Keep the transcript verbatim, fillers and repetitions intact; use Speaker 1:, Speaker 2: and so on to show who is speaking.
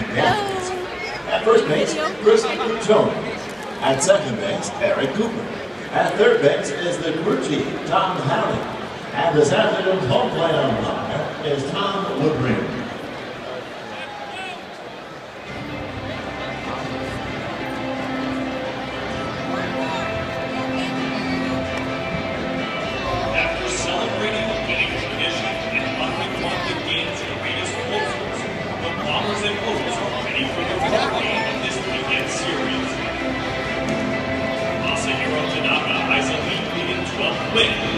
Speaker 1: Yankees. At first base, Chris Torre. At second base, Eric Cooper. At third base is the crew chief, Tom Howley. And this afternoon's home plate umpire is Tom Woodring.
Speaker 2: Win.